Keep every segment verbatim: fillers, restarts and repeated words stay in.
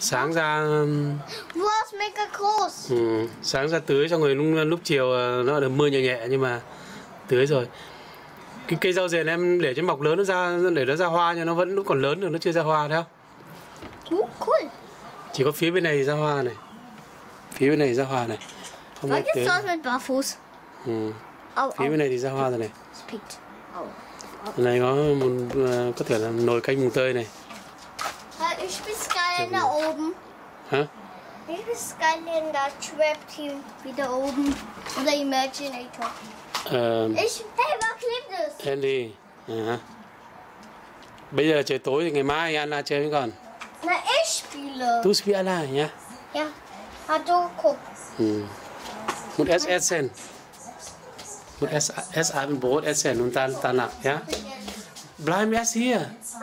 sáng ra Was mega groß. ừ, sáng ra tưới xong rồi lúc, lúc chiều nó được mưa nhẹ nhẹ nhưng mà tưới rồi. Cái cây rau rền em để cho mọc lớn nó ra, để nó ra hoa nhưng nó vẫn lúc còn lớn được, nó chưa ra hoa thấy không? Uh, cool. Chỉ có phía bên này ra hoa này, phía bên này ra hoa này. Không Was biết ist das mit Barfuß? ừ. Oh, Phía oh. bên này thì ra hoa rồi này. Es piekt. Oh. Này có một có thể là nồi canh mùng tơi này. Ich bin Skylander oben. Hả? Ich bin Skylander, Trap-Team wieder oben. Oder Imaginator. Ờ, Ich, hey, was klebt es? Andy. À. Bây giờ trời tối thì ngày mai anh là chơi với con. Na, ich spiele. Tu spiele allein, ja? Ja. Ah, du guck. Hm. Und erst essen. Und erst, erst Abendbrot essen und dann danach, ja? Bleib erst hier.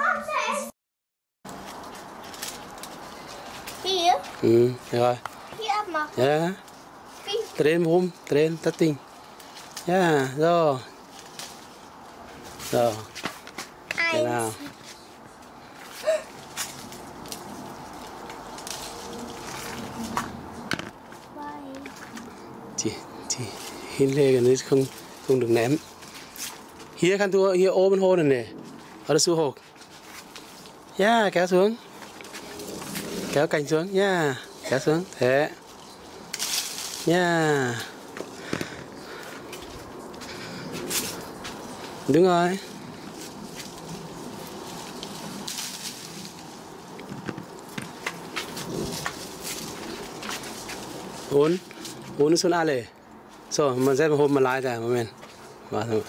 Hier? Ừ, rồi. Hier abmachen. Ja. Wie? Drehen rum, drehen, das Ding. Ja, so. So, genau. Eins. Zwei. Chị, chị hinlegen nicht không không được ném. Hier kannst du hier oben holen này. Oder so hoch. Ja, kéo xuống. Kéo cành xuống nha. Kéo xuống. Thế. Nha. Đúng rồi. Und und ist schon alle. So, man selber holt mal leider. Moment. Warte mal.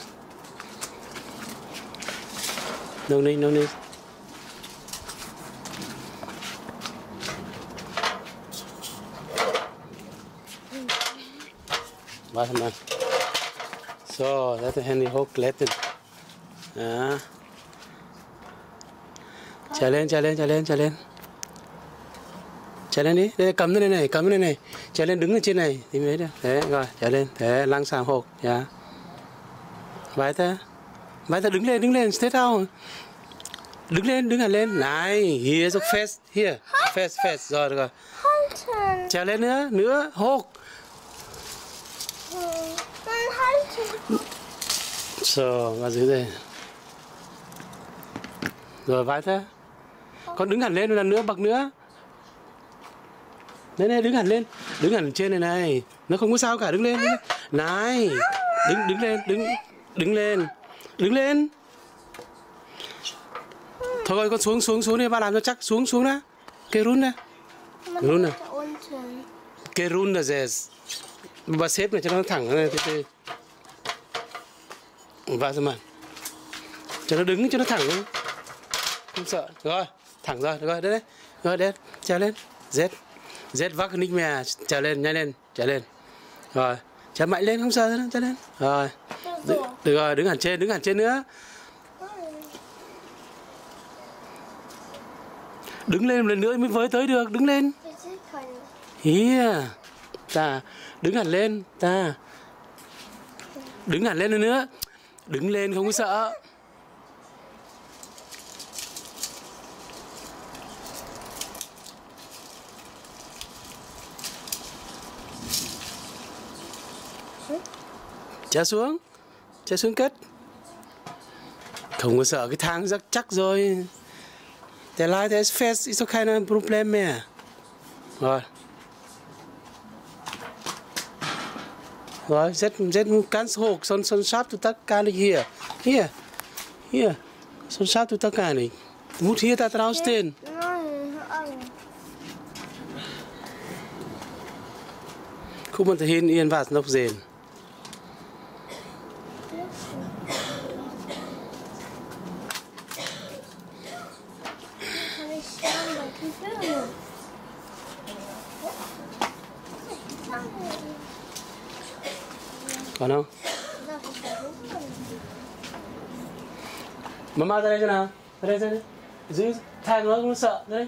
Noch nicht, noch nicht. Warte mal. So, lass das Handy hochglätten. Ja. Chạy lên, chạy lên, chạy lên, chạy lên. Chạy lên đi, đây cầm cái này này, cầm cái này này. Chạy lên đứng ở trên này thì mới được. Thế rồi, chạy lên, thế langsam hoch, ja. Weiter. Weiter đứng lên, đứng lên, steht auf. Đứng lên, đứng hẳn lên. Này, hier so fest, hier. Fest, fest, rồi được rồi. Halten. Chạy lên nữa, nữa, hoch. Dann halten. So, vào dưới đây. Rồi weiter. Con đứng hẳn lên một lần nữa, bậc nữa. Đây này, đứng hẳn lên. Đứng hẳn trên này này. Nó không có sao cả, đứng lên. Đứng lên. Này. Đứng đứng lên, đứng đứng lên. Đứng lên. Thôi con xuống xuống xuống đi, ba làm cho chắc, xuống xuống đã. Cái run nè. Run nè. Cái run là gì? Bà xếp này cho nó thẳng này, từ từ. Và xem mà. Cho nó đứng, cho nó thẳng. Không sợ. Rồi, thẳng rồi, rồi, đây đấy. Rồi, đây, trèo lên. Z. Z vác nick mè, trèo lên, nhanh lên, trèo lên. Rồi, trèo mạnh lên, không sợ nữa, trèo lên. Rồi. Được, được rồi, đứng hẳn trên, đứng hẳn trên nữa. Đứng lên một lần nữa mới với tới được, đứng lên. Here. Ta, đứng hẳn lên, ta. Đứng hẳn lên nữa. Đứng lên không có sợ. Trèo xuống. Trèo xuống cất. Không có sợ, cái thang rất chắc rồi. Der Leiter ist fest, ist doch kein Problem mehr. Rồi. Rồi, set, set ganz hoch, sonst, sonst schaffst du das gar nicht hier. Hier, hier, sonst schaffst du das gar nicht. Du musst hier da drauf stehen. Guck mal da hinten irgendwas noch sehen. Còn không? Mama ra đây cho nào. Ra đây, ra đây. Giữ thang nó không sợ. Ra đây.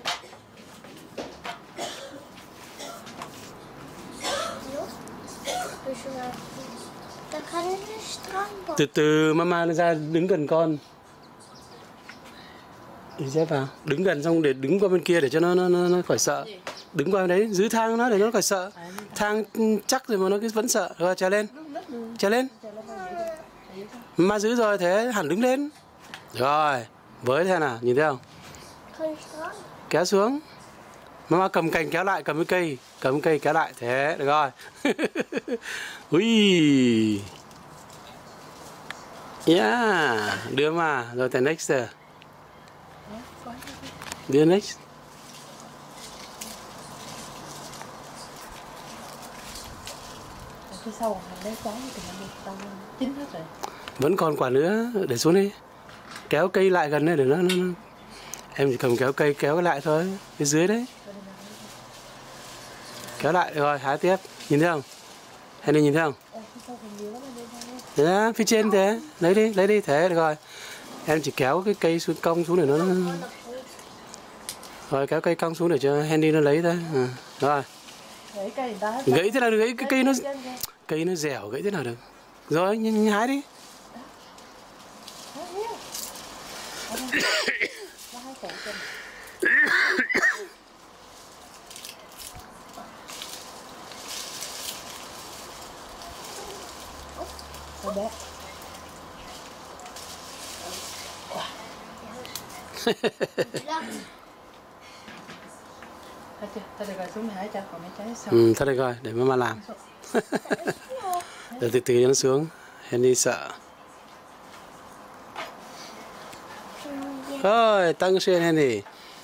Từ từ mama nó ra đứng gần con. Đi dép vào, đứng gần xong để đứng qua bên kia để cho nó nó, nó, nó khỏi sợ. Đứng qua đấy, dưới thang nó để nó khỏi sợ. Thang chắc rồi mà nó cứ vẫn sợ. Rồi trèo lên. Trèo lên. Mà giữ rồi thế hẳn đứng lên. Rồi, với thế nào, nhìn thấy không? Kéo xuống. Mama cầm cành kéo lại, cầm cái cây, cầm cái cây kéo lại, thế được rồi. Ui. Yeah, đưa mà, rồi tới next giờ. Đưa next. Phía sau hàng đấy trái thì nó bị tao chín hết rồi. Vẫn còn quả nữa, để xuống đi. Kéo cây lại gần đây để nó, nó, nó. Em chỉ cầm kéo cây kéo lại thôi, phía dưới đấy. Kéo lại rồi, hái tiếp. Nhìn thấy không? Hay đi nhìn thấy không? Đấy, phía trên thế, lấy đi, lấy đi, thế được rồi. Em chỉ kéo cái cây xuống cong xuống để nó. Rồi kéo cây cong xuống để cho Handy nó lấy thôi. À, rồi. Gãy thế nào được, gãy cái cây nó cây nó dẻo, gãy thế nào được. Rồi, nhìn, nhìn hái đi. Thôi được rồi, xuống hái cho, còn mấy trái sau. Ừ, thôi được rồi, để mama làm. Để từ từ cho nó xuống. Henry sợ. Rồi, tăng xuyên Henry.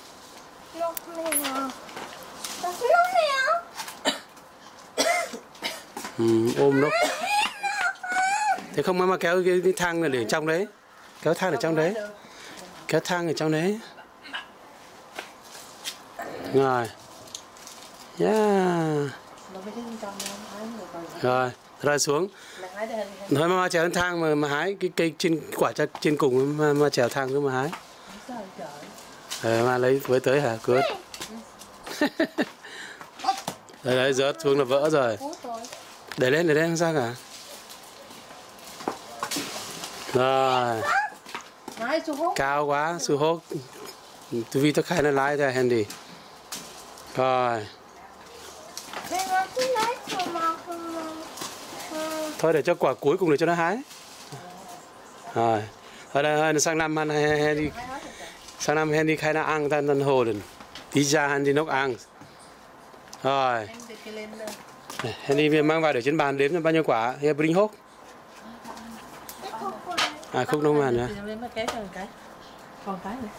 Ừ, ôm nó. Thế không mama kéo cái, cái thang này để trong đấy. Kéo thang ở trong đấy. Kéo thang ở trong đấy. Rồi. Yeah. Rồi, rồi xuống. Thôi mà trèo lên thang mà mà hái cái cây trên quả trên, trên cùng mà, mà trèo thang cứ mà hái. Ờ, mà lấy với tới hả? Good. Đấy đấy, rớt xuống là vỡ rồi. Để lên, để lên không sao cả. Rồi. Cao quá, su hốt. Tôi vì tôi khai nó lái ra Handy. Rồi. Thôi để cho quả cuối cùng để cho nó hái. Rồi. Thôi đây, sang năm Handy sang năm Handy khai nó ăn tan tan hồ đừng. Tí ra Handy nốc ăn. Rồi. Handy mang vào để trên bàn đếm bao nhiêu quả. Here bring hốt. À không đâu mà nữa. Còn cái nữa.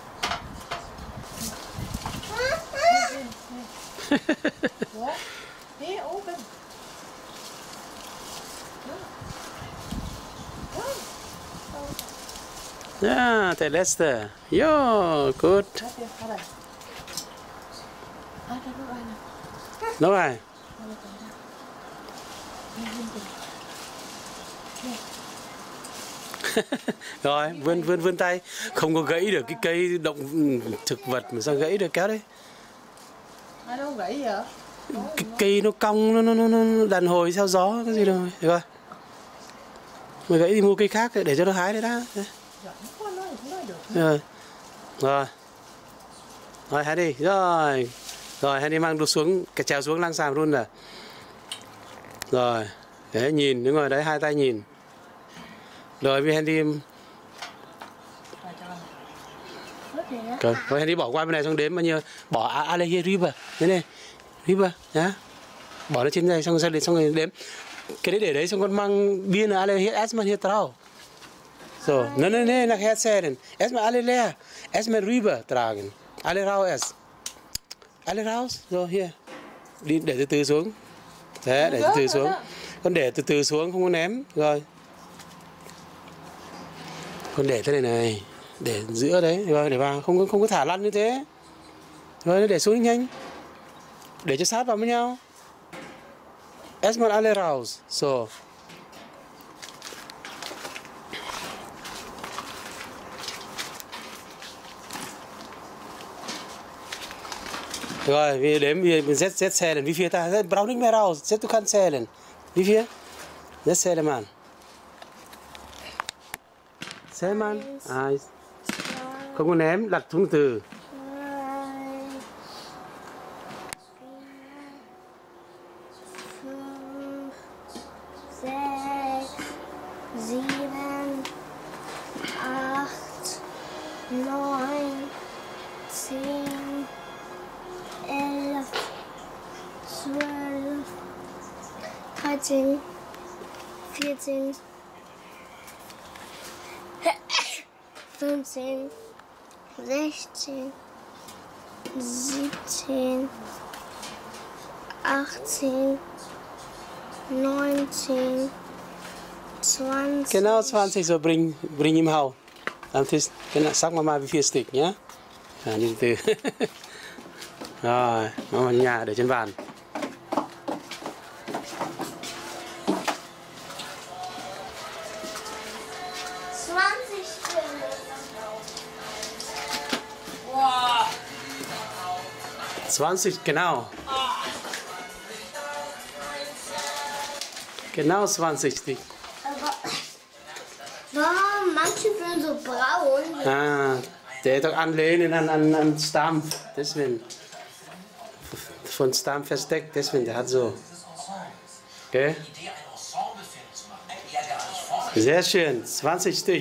Yeah, tại Lester. Yo, good. Nấu ai? Rồi, vươn vươn vươn tay, không có gãy được cái cây động thực vật mà sao gãy được, kéo đấy. Ai đâu gãy vậy? Cái cây nó cong nó nó nó đàn hồi theo gió cái gì đâu, được rồi. Mà gãy thì mua cây khác để cho nó hái đấy đã. Rồi. Rồi. Rồi hái đi. Rồi. Rồi hãy đi mang đục xuống, cái trèo xuống lăng sàm luôn rồi. Rồi, đấy nhìn, đứng ngồi đấy hai tay nhìn. Rồi vì Handy rồi Handy bỏ qua bên này xong đếm bao nhiêu, bỏ ale here river, thế này, river nhá. Bỏ nó trên này xong rồi xong rồi đếm. Cái đấy để đấy xong con mang biên ale here asma here trao. So, no no no, nach her zählen. Erstmal alle leer. Erstmal rüber tragen. Alle raus. Alle raus. So hier. Đi để từ từ xuống. Thế, để từ từ xuống. Con để từ từ xuống không có ném. Rồi. Con để thế này này, để giữa đấy, rồi để vào, không có không có thả lăn như thế. Rồi để xuống nhanh. Để cho sát vào với nhau. Erstmal alle raus. So. Rồi, wir đếm wir Z Z zählen. Wie viel da? Brauch nicht mehr raus. Z du kannst zählen. Wie viel? Jetzt zähle mal. Zähl mal. Eins, Không có ném, đặt xuống từ. Sieben, acht, neun, zehn, elf, zwölf, dreizehn, vierzehn, fünfzehn, sechzehn, siebzehn, achtzehn, neunzehn, zwanzig. Genau zwanzig, so bring, bring ihm hau. Am Tisch, genau, sag mal mal wie viel Stück, ja? À, đi từ từ. Rồi, nó vào nhà để trên bàn. zwanzig Stück. zwanzig, genau. Genau zwanzig Stück. Aber warum manche sind so braun? À, để doch anlehnen an, an, an Stamm, deswegen. Von Stamm versteckt, deswegen, der hat so. Okay? Sehr schön, zwanzig Stück.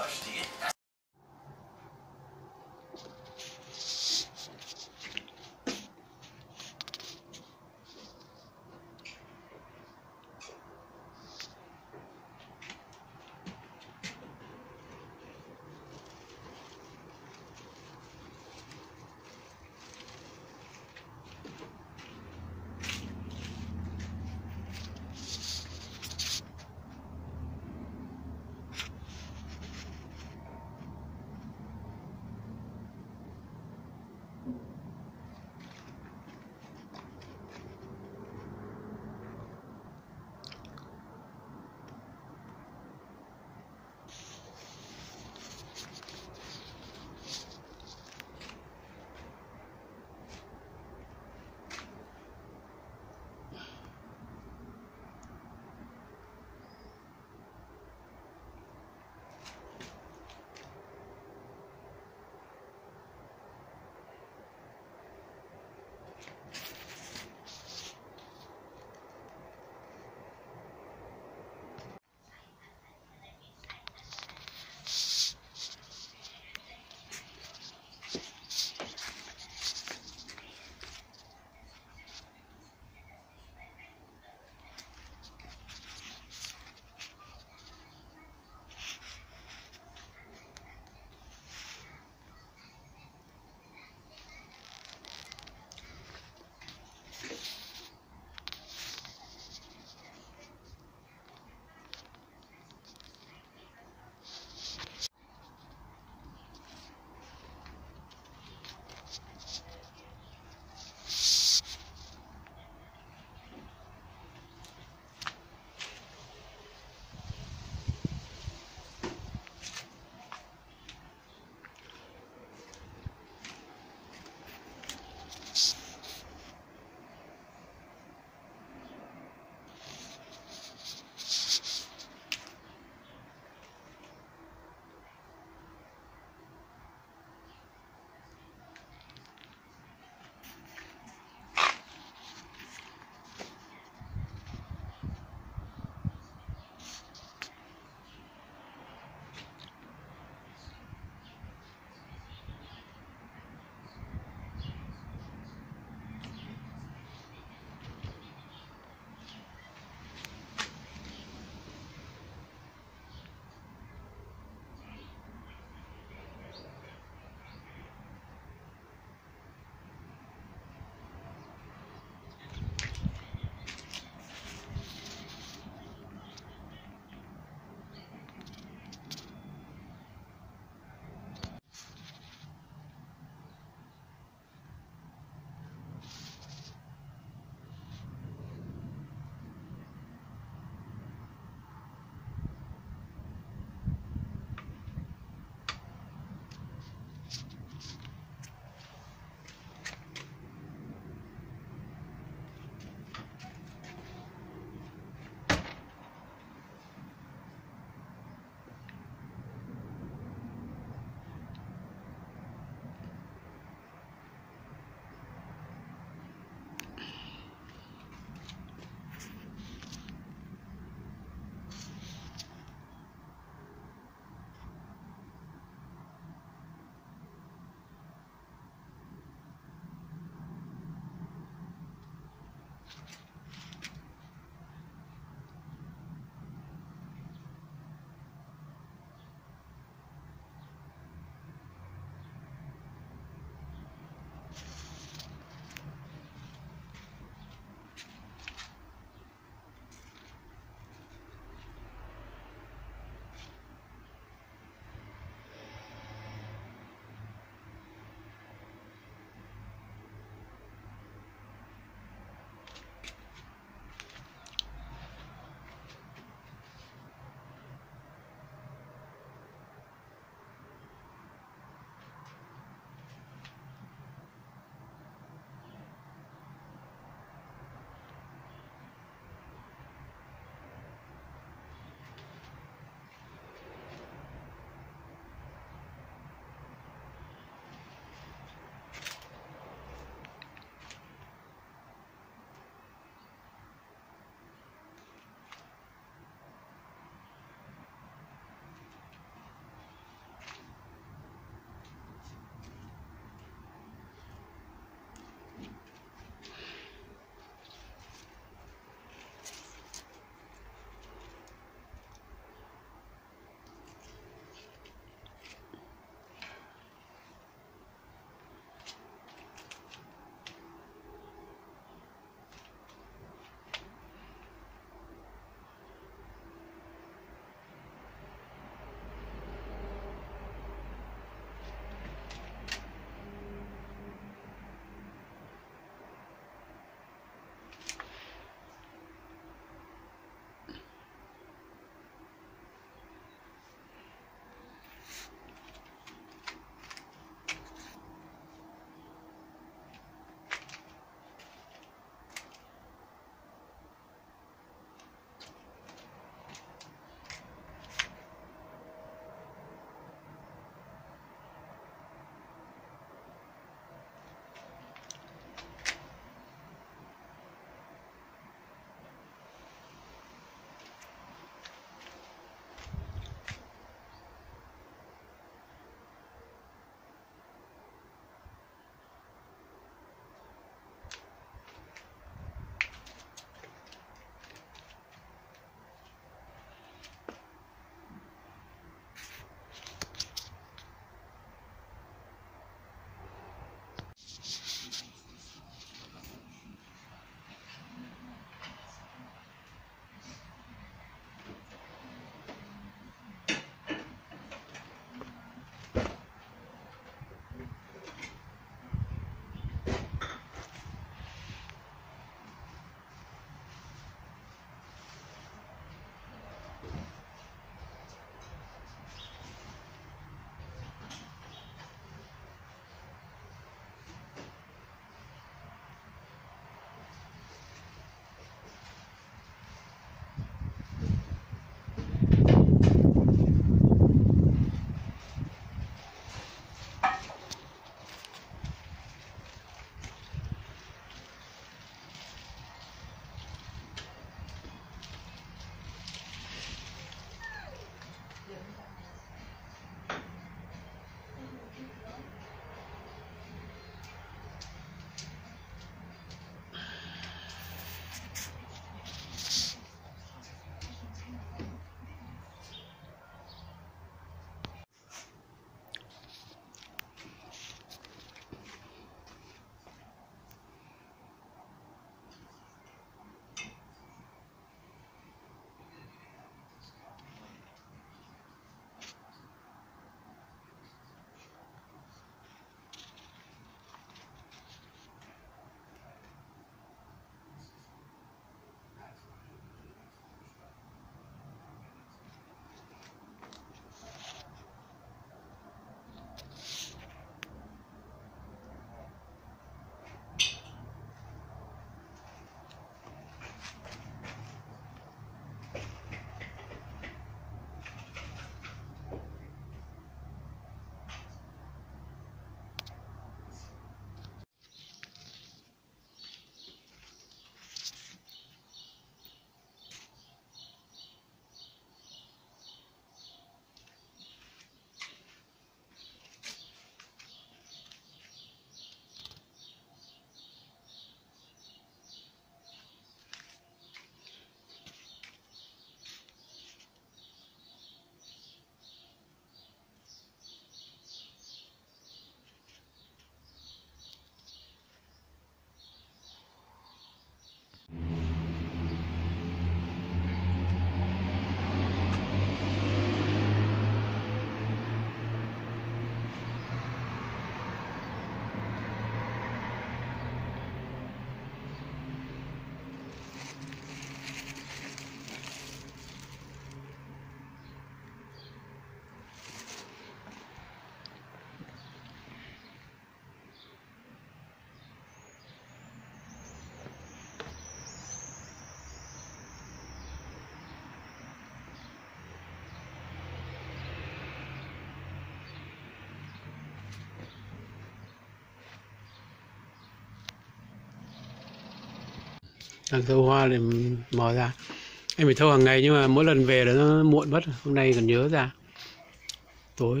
đang thâu hoa để mò ra. Em phải thâu hàng ngày nhưng mà mỗi lần về là nó muộn mất. Hôm nay còn nhớ ra. Tối.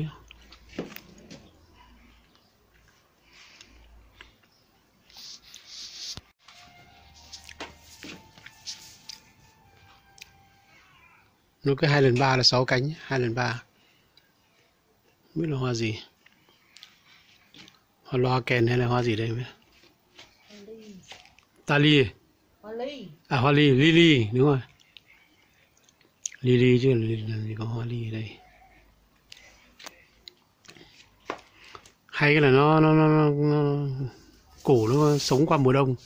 Nó cứ hai lần ba là sáu cánh, hai lần ba. Không biết là hoa gì. Hoa loa kèn hay là hoa gì đây? Tali. Hoa ly. À hoa ly, lily, đúng rồi. Lily chứ làm gì có hoa ly ở đây. Hay cái là nó nó nó, nó, nó củ nó sống qua mùa đông.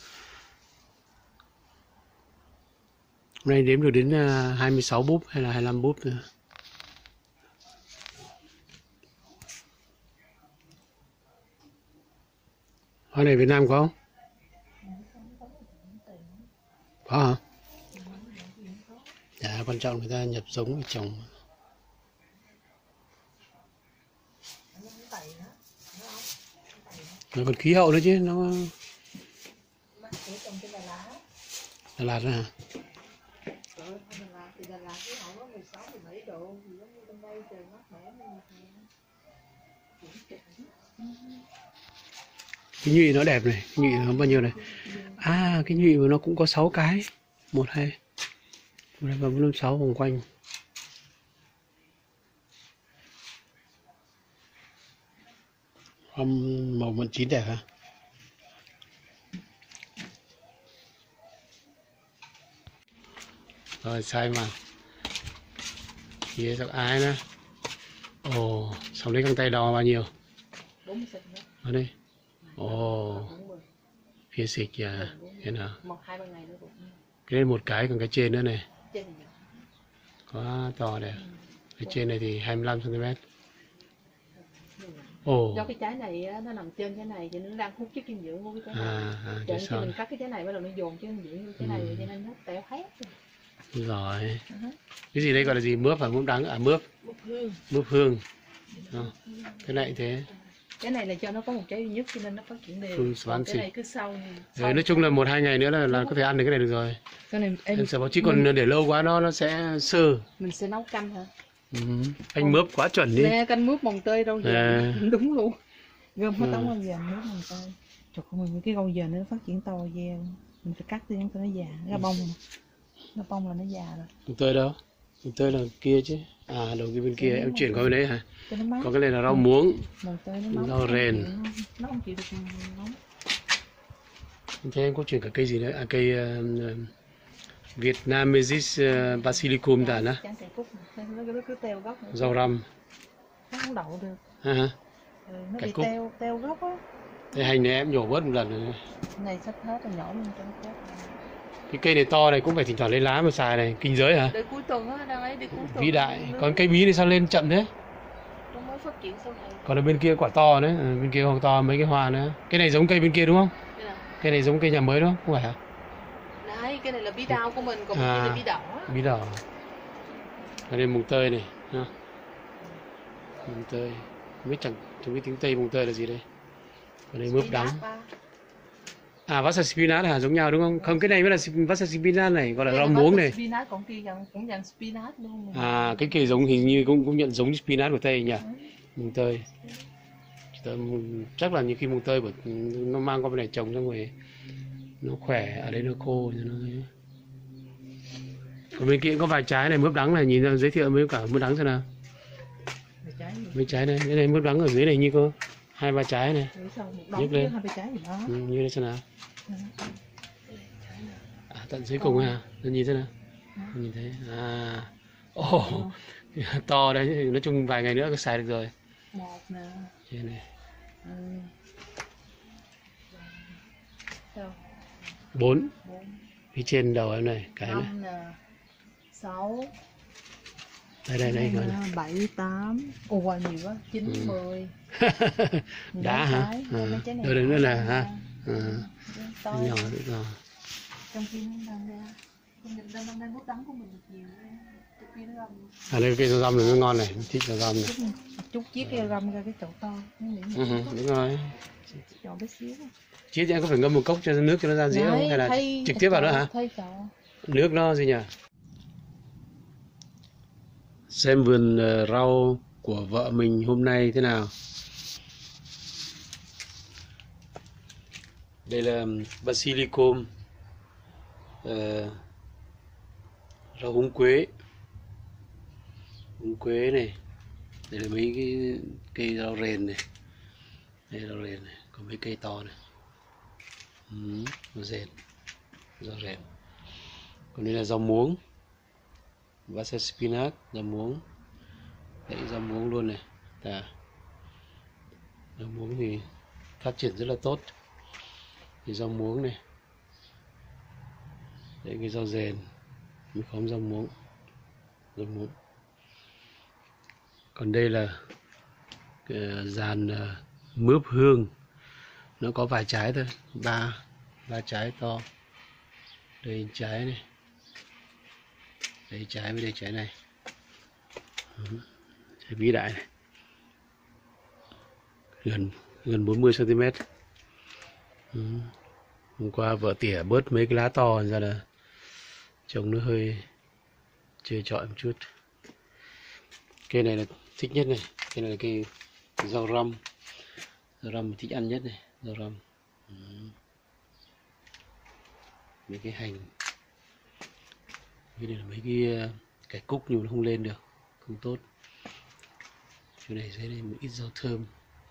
Hôm nay đếm được đến hai mươi sáu búp hay là hai mươi lăm búp nữa. Hoa này Việt Nam có không? Có hả? Dạ, quan trọng người ta nhập giống để trồng. Nó còn khí hậu nữa chứ, nó Đà Lạt nữa hả? Cái nhụy nó đẹp này, nhụy nó bao nhiêu này? À, cái nhụy của nó cũng có sáu cái. Một, hai, một, hai, ba, bốn, năm, sáu vòng quanh. Hoa màu mận chín đẹp hả? Rồi sai mà. Phía giặc ái nữa. Ồ, xong lấy găng tay đo bao nhiêu? Ở đây. Ồ, phía xịt kìa. Thế nào? Cái này một cái, còn cái trên nữa này. Quá to đẹp. Cái trên này thì hai mươi lăm xăng ti mét. Ồ. Do cái trái này nó nằm trên cái này thì nó đang hút chất dinh dưỡng của cái trái này. À, à, cho nên khi mình cắt cái trái này bắt đầu nó dồn chất dinh dưỡng cái này ừ. Cho nên nó teo hết. Rồi. Uh-huh. Cái gì đây gọi là gì? Mướp hả? Mướp đắng à? Mướp. Mướp hương. Mướp hương. À, cái này thế. Cái này là cho nó có một trái duy nhất cho nên nó phát triển đều. Ừ, còn cái này cứ sau. Rồi, nói chung là một hai ngày nữa là, là có thể ăn được cái này được rồi. Cái này em, em sợ bảo chứ còn mình... để lâu quá nó nó sẽ sơ. Mình sẽ nấu canh hả? Ừ. Anh mướp quá chuẩn đi. Nè, canh mướp mồng tơi rau dền. À. Đúng luôn. Gom hết ừ. tống rau dền mướp mồng tơi. Trời ơi, những cái rau dền nó phát triển to dê. Mình phải cắt đi cho nó già, ra bông. Nó bông là nó già rồi. Mồng tơi đâu? Mồng tơi là kia chứ. À, đầu kia bên kia em chuyển qua bên đấy hả? Còn cái này là rau muống. Mồng tơi nó nóng. Rau rền. Nó không chịu được nóng. Thế em có chuyển cả cây gì đấy? À, cây uh, Vietnamese uh, Basilicum đã nè. Rau răm. Nó không đậu được. À, hả? Ừ, nó bị teo, teo gốc á. Cái hành này em nhổ bớt một lần rồi. Này sắp hết rồi, nhỏ lên trong chết. Cái cây này to này cũng phải thỉnh thoảng lấy lá mà xài này, kinh giới hả? Để cuối tuần á, đang ấy để cuối tuần. Vĩ đại. Còn cây bí này sao lên chậm thế? Nó mới phát triển sau này. Còn ở bên kia quả to đấy, à, bên kia còn to mấy cái hoa nữa. Cái này giống cây bên kia đúng không? Cái, cái này giống cây nhà mới đúng không? Không phải hả? Đấy, cái này là bí đao của mình, còn à, cái này bí đỏ. Bí đỏ. Ở đây mùng tơi này, ha. Mùng tơi. Không biết chẳng, chẳng biết tiếng Tây mùng tơi là gì đây. Ở đây mướp đắng. À, vasa spinach hả? Giống nhau đúng không? Không, cái này mới là vasa spinach này, gọi là rau muống này. Spinach còn kia dạng cũng dạng spinach luôn. À, cái kia giống hình như cũng cũng nhận giống spinach của Tây nhỉ? Ừ. Mùng tơi. Chắc là những khi mùng tơi của nó mang qua bên này trồng ra ngoài nó khỏe, ở đây nó khô cho nó. Còn bên kia có vài trái này mướp đắng này, nhìn ra giới thiệu với cả mướp đắng xem nào. Mấy trái này, cái này mướp đắng ở dưới này như có hai ba trái này. Nhấc lên. Ừ, như đây xem nào. À, tận dưới cùng à, nó nhìn thế nào. Nhìn thấy. À. Ồ. Oh, to đấy, nói chung vài ngày nữa có xài được rồi. Một nè. Đây này. Bốn. Phía trên đầu em này, cái này. Sáu. Đây đây đây coi này. Bảy, tám. Ồ, nhiều quá. Chín, mười. Đá hả? À. Rồi nữa là ha. À. Nhỏ nữa rồi. Trong khi nó đang ra. Mình đang đang hút đắng của mình nhiều. À đây cây rau răm này nó ngon này, thích rau răm này. Chút chiếc cây răm ra cái chậu to. Ừ, đúng rồi. Chậu bé xíu. Chiếc thì em có phải ngâm một cốc cho nước cho nó ra dĩa không? Hay là thay, trực tiếp vào nữa hả? Thay chậu. Nước nó gì nhỉ? Xem vườn uh, rau của vợ mình hôm nay thế nào. Đây là basilicum, uh, rau húng quế, húng quế này. Đây là mấy cái cây rau rền này, đây là rau rền này, còn mấy cây to này, ừ, rau rền, rau rền. Còn đây là rau muống, Brussels spinach, rau muống, đấy rau muống luôn này, à, rau muống thì phát triển rất là tốt. Thì rau muống này, đấy cái rau rền, mấy khóm rau muống, rau muống. Còn đây là cái dàn uh, mướp hương, nó có vài trái thôi, ba ba trái to. Đây trái này, đây trái với đây trái này, ừ. Trái vĩ đại này, gần gần bốn mươi xăng ti mét. Ừ. Hôm qua vợ tỉa bớt mấy cái lá to ra là trông nó hơi chê chọi một chút. Cây này là thích nhất này, cây này là cây rau răm, rau răm mình thích ăn nhất này, rau răm. Ừ. Mấy cái hành, cái này là mấy cái cải cúc nhưng mà nó không lên được, không tốt. Chỗ này dưới đây một ít rau thơm.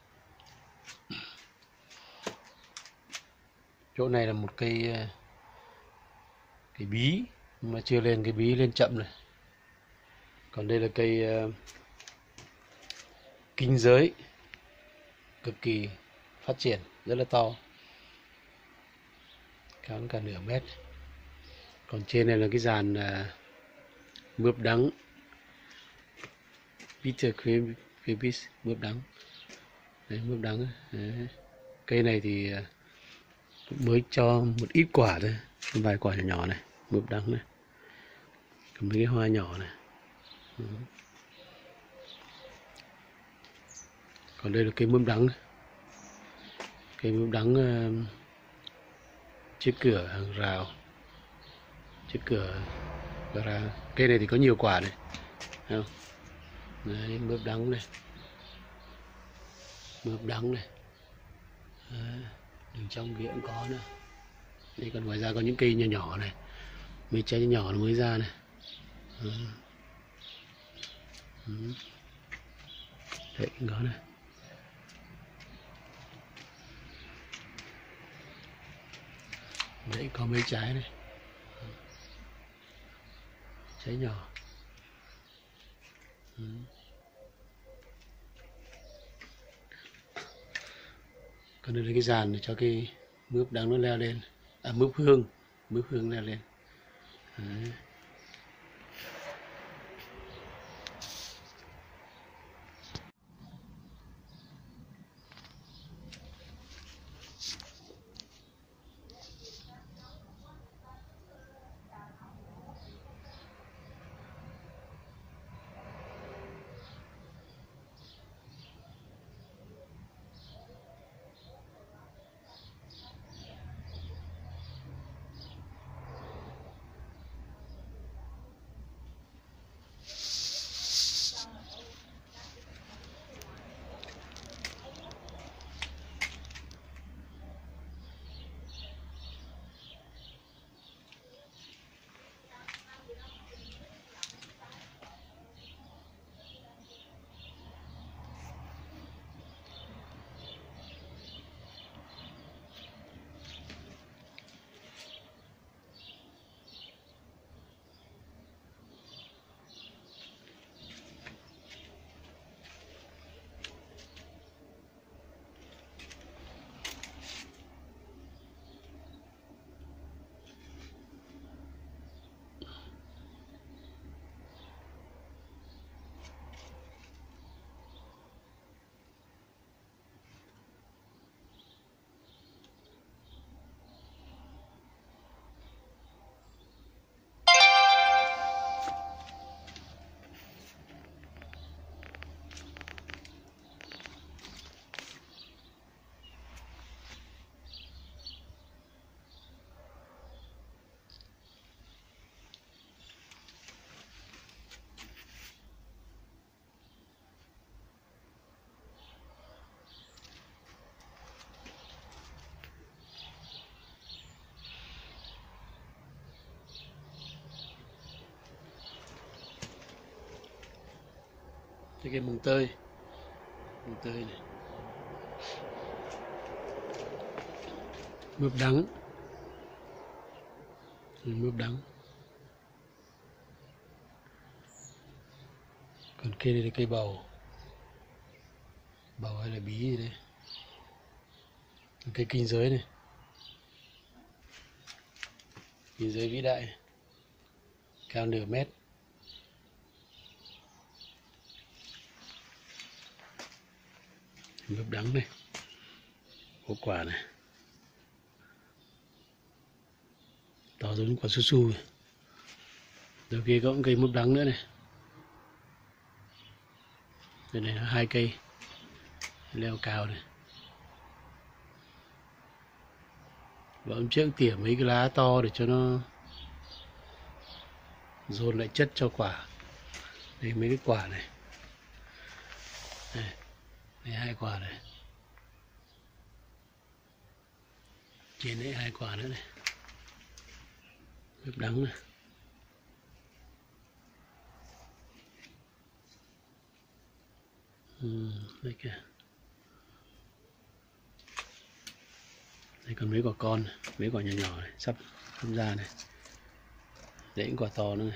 Chỗ này là một cây cây bí nhưng mà chưa lên, cái bí lên chậm này. Còn đây là cây uh, kinh giới, cực kỳ phát triển rất là to, cao cả nửa mét. Còn trên này là cái dàn uh, mướp đắng, bitter cream babies, mướp đắng. Đấy, mướp đắng. Đấy. Cây này thì uh, mới cho một ít quả thôi, vài quả nhỏ nhỏ này, mướp đắng này. Còn mấy cái hoa nhỏ này. Ừ. Còn đây là cây mướp đắng này. Cây mướp đắng uh, trước cửa hàng rào, trước cửa ra. Cây này thì có nhiều quả này, thấy không? Đấy, mướp đắng này, mướp đắng này. Đấy, đường trong kia cũng có nữa. Đây còn ngoài ra có những cây nhỏ nhỏ này, mấy trái nhỏ nó mới ra này. Đấy. Ừ. Đấy cũng có này. Đấy có mấy trái này, trái nhỏ. Ừ. Còn đây là cái dàn để cho cái mướp đắng nó leo lên, à mướp hương, mướp hương leo lên. Đấy. cái mùng tơi, mùng tơi này, mướp đắng, mướp đắng. Còn cây này là cây bầu, bầu hay là bí gì đây, cây kinh giới này, kinh giới vĩ đại, cao nửa mét. Mướp đắng này, có quả này, to giống quả su su. Đầu kia có một cây mướp đắng nữa này. Đây này, hai cây leo cao này. Và hôm trước tỉa mấy cái lá to để cho nó dồn lại chất cho quả. Đây mấy cái quả này. Đây, đây hai quả này. Trên đấy hai quả nữa này. Mướp đắng này. Ừ, đây kìa. Đây còn mấy quả con này, mấy quả nhỏ nhỏ này, sắp sắp ra này. Đấy những quả to nữa này.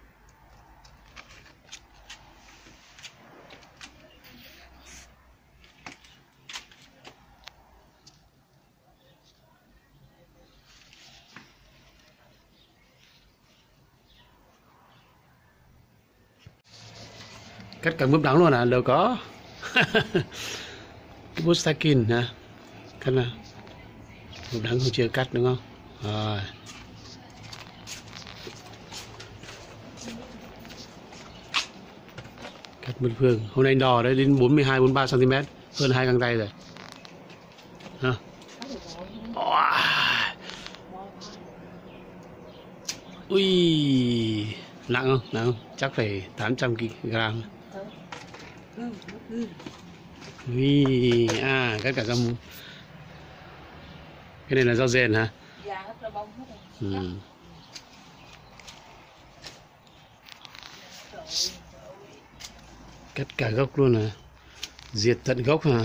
Cắt cả mướp đắng luôn à? Đâu có. Cái bút stacking hả? Cắt nào. Mướp đắng không chưa cắt đúng không? Rồi. Cắt mướp phương. Hôm nay anh đo đấy đến bốn mươi hai bốn mươi ba xăng ti mét, hơn hai găng tay rồi. Hả? Ui, nặng không? Nặng không? Chắc phải tám trăm ki lô gam. Ui, à, cắt cả rau muống. Cái này là rau rền hả? Ừ. Cắt cả gốc luôn à? Diệt tận gốc hả?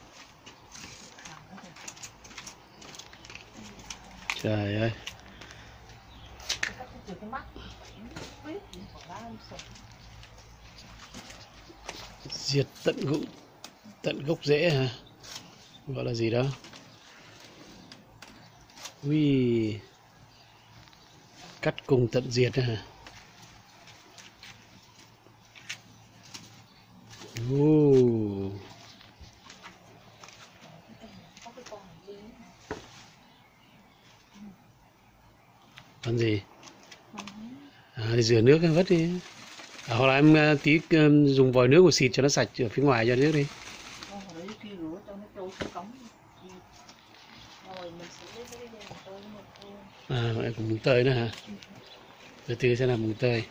Trời ơi. Diệt tận gốc, tận gốc rễ hả? Gọi là gì đó? Ui, cắt cùng tận diệt hả? Ồ. Con gì? À, thì rửa nước vất đi. À, hoặc là em uh, tí um, dùng vòi nước của xịt cho nó sạch ở phía ngoài cho nước đi. À, vậy còn mùng tơi nữa hả? Từ từ sẽ làm mùng tơi.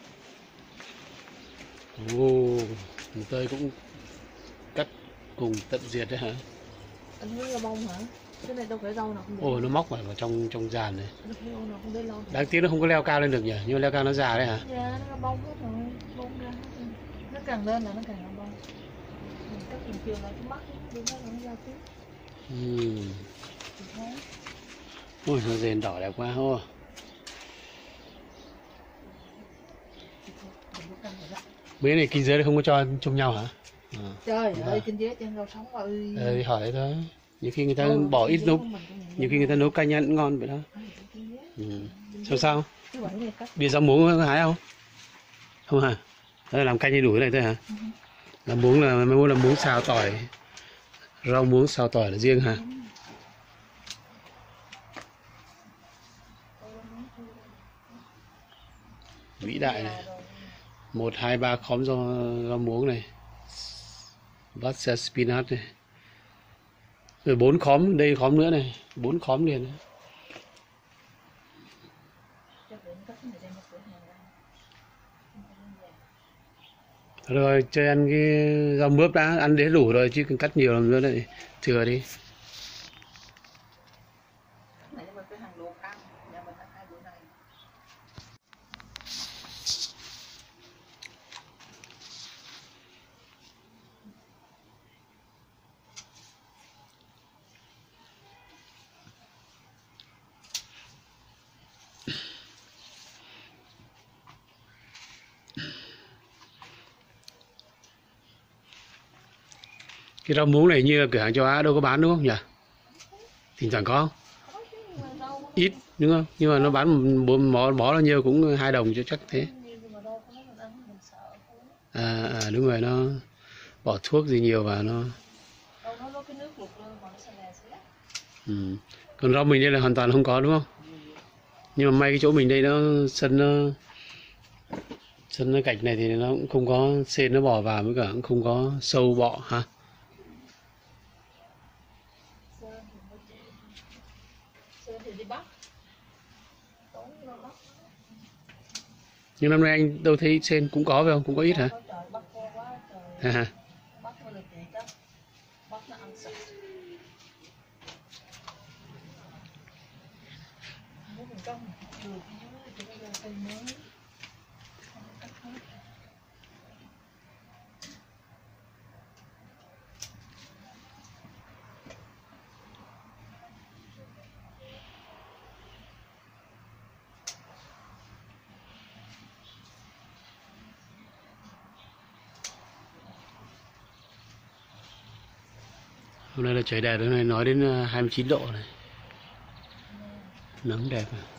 Ồ, mùng tơi cũng cắt cùng tận diệt đấy hả? Anh thấy rau bông hả? Cái này đâu phải rau nào không để. Ồ, nó móc vào, vào trong trong giàn này. Rau nào không để lâu. Đáng tiếc nó không có leo cao lên được nhỉ? Nhưng mà leo cao nó già đấy hả? Dạ, nó bông hết rồi, bông ra. Nó càng lên là nó càng là bông. Mình cắt từng chiều là cái mắt đi nó nó ra tiếp. Ừ. Ôi, nó rền đỏ đẹp quá ô. Mấy này kinh giới không có cho chung nhau hả? À. Trời ơi, kinh giới trên rau sống ơi. Ờ, thì hỏi thôi. Nhiều khi người ta ừ, bỏ ít nấu, nhiều khi người ta nấu canh ăn cũng ngon vậy đó. Ừ. Sao sao? Bia rau muống có hái không? Không hả? Đó là làm canh như đủ cái này thôi hả? Ừ. Làm muống là mới muốn làm muống xào tỏi, rau muống xào tỏi là riêng hả? Vĩ đại này, một hai ba khóm rau, rau muống này, vắt xe spinach này, rồi bốn khóm đây khóm nữa này, bốn khóm liền này. Rồi chơi ăn cái rau mướp đã, ăn đến đủ rồi chứ cần cắt nhiều làm nữa này thừa đi. Cái rau muống này như cửa hàng châu Á đâu có bán đúng không nhỉ? Thỉnh thoảng có. Ít đúng không? Nhưng mà nó bán một bó bó bao nhiêu cũng hai đồng cho chắc thế. À, à đúng rồi, nó bỏ thuốc gì nhiều vào nó. Ừ. Còn rau mình đây là hoàn toàn không có đúng không? Nhưng mà may cái chỗ mình đây nó sân nó sân nó gạch này thì nó cũng không có sên nó bò vào, với cả cũng không có sâu bọ hả? Nhưng năm nay anh đâu thấy sên cũng có phải không? Cũng có ít hả? Ha. Hôm nay là trời đẹp, hôm nay nói đến hai mươi chín độ này. Nắng đẹp này.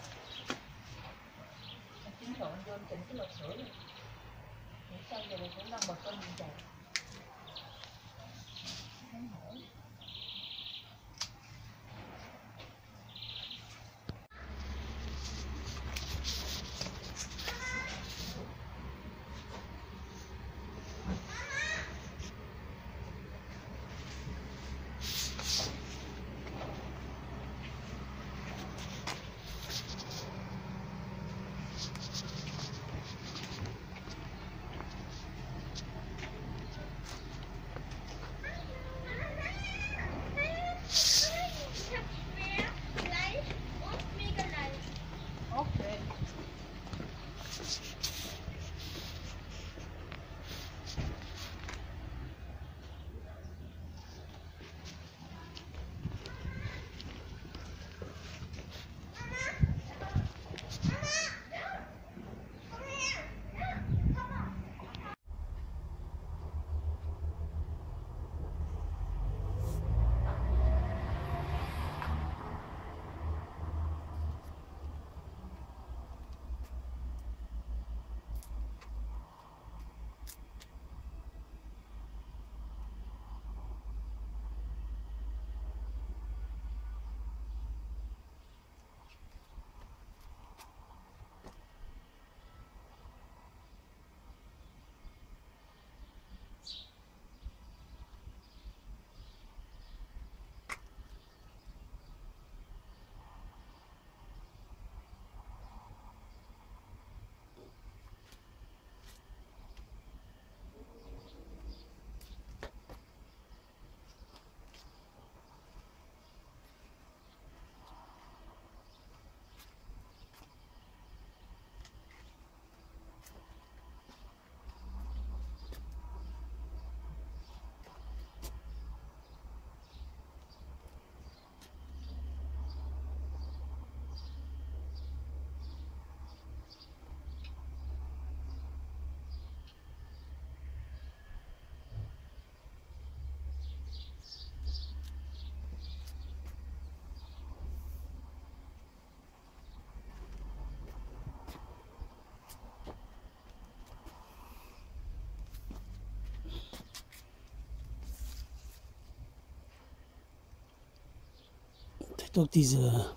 Tôi giờ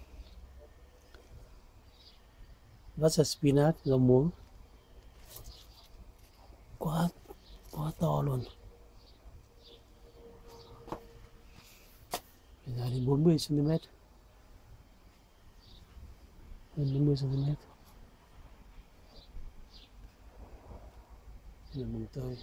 vắt ra spinach, rau muống quá quá to luôn. Bây giờ đến bốn mươi xăng ti mét, hơn bốn mươi xăng ti mét. Đây là mồng tơi.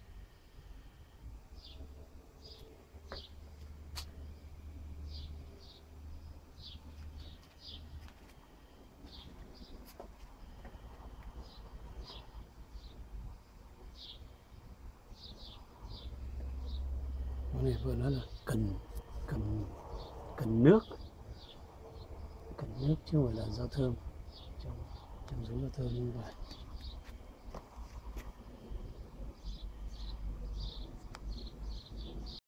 Này vừa nói là cần cần cần nước cần nước chứ không phải là rau thơm, trong trong giống rau thơm như vậy.